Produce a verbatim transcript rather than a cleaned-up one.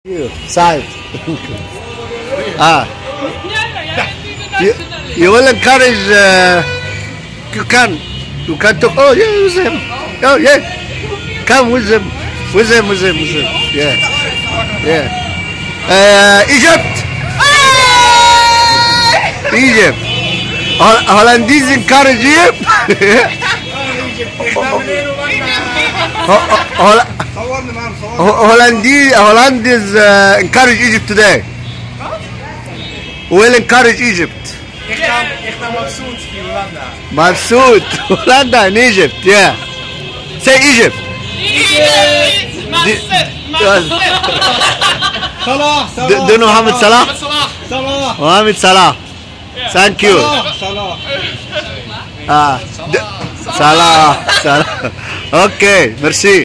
Side. ah. You, you will encourage. Uh, you can. You can talk. Oh yeah, with him. Oh yeah. Come with him. With him. With him. With him. Yeah. Yeah. Uh, Egypt. Egypt. Hol Hollandies encourage Egypt. Hollandies, Hollandies uh, encourage Egypt today. Will encourage Egypt. Mabsout, Holanda and Egypt, yeah. Say Egypt. Egypt. Salah, Salah. Do, do you know Mohamed Salah? Salah. Mohamed Salah. Thank you. Salah. Ah, Salah. Salah. Okay, merci.